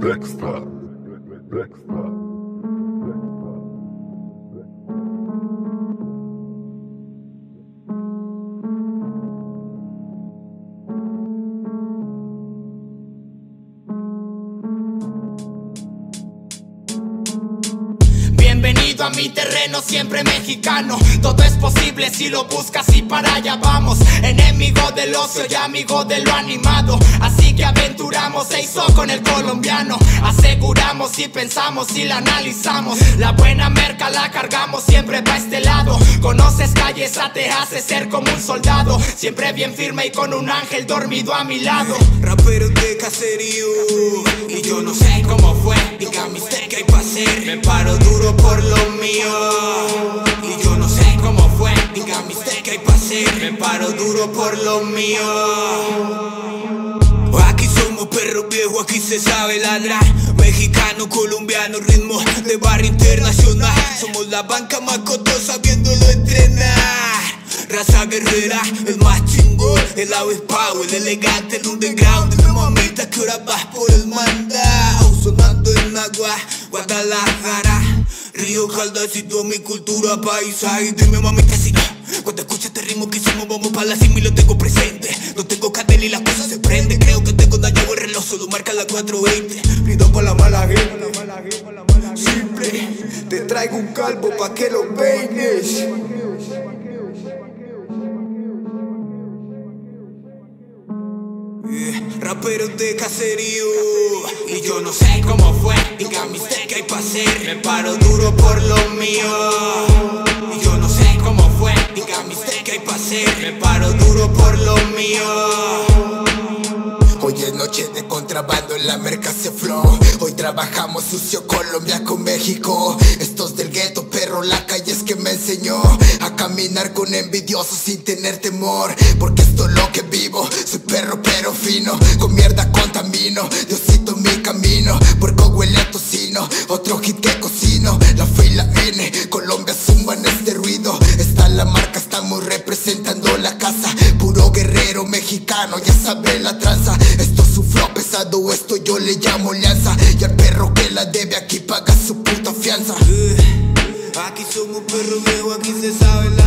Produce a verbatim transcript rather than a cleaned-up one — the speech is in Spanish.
Dexta, Dexta. Bienvenido a mi terreno, siempre mexicano. Todo es posible si lo buscas y para allá vamos. Enemigo del ocio y amigo de lo animado. Así que aventuramos, se hizo con el colombiano. Aseguramos y pensamos y la analizamos. La buena merca la cargamos siempre pa' este lado. Conoces calles, te hace ser como un soldado. Siempre bien firme y con un ángel dormido a mi lado. Rapero de caserío, y yo no sé cómo fue. Dígame usted qué hay pa' hacer. Me paro duro por lo mío, y yo no sé cómo fue. Dígame usted qué hay pa' hacer. Me paro duro por lo mío. Aquí somos perros viejos, aquí se sabe ladrar. Mexicano, colombiano, ritmo de barrio internacional. Somos la banca más costosa viéndolo entrenar. Raza guerrera, el más chingón, el avispado, el elegante, el underground. El mamita que ahora vas por el mandao. Sonando en Agua, Guadalajara, Río Caldas y toda mi cultura paisa. Y dime mamita si no, cuando escuchas este ritmo que hicimos vamos pa' la cima y lo tengo presente. No tengo cadena y las cosas se prenden. Creo que tengo dañado el reloj, solo marca la cuatro veinte. Pido pa' la mala gente, simple, te traigo un calvo pa' que lo peines. Raperos de caserío, y yo no sé cómo fue. Dígame usted qué hay pa' hacer. Me paro duro por lo mío, y yo no sé cómo fue. Dígame usted qué hay pa' hacer. Me paro duro por lo mío. Hoy es noche de contrabando, la merca se flow. Hoy trabajamos sucio Colombia con México. Estos del gueto, perro, la calle es que me enseñó a caminar con envidiosos sin tener temor. Porque esto es lo que vivo, soy perro pero fino. Con mierda contamino, Diosito mi camino. Porque huele a tocino, otro hit que cocino. La fe y la N, Colombia zumban este ruido. Está la marca, estamos representando la casa. Puro guerrero mexicano, ya sabe la tranza. Esto sufrió pesado, esto yo le llamo lianza. Y al perro que la debe aquí paga su puta fianza. uh, Aquí somos perros viejos, aquí se sabe la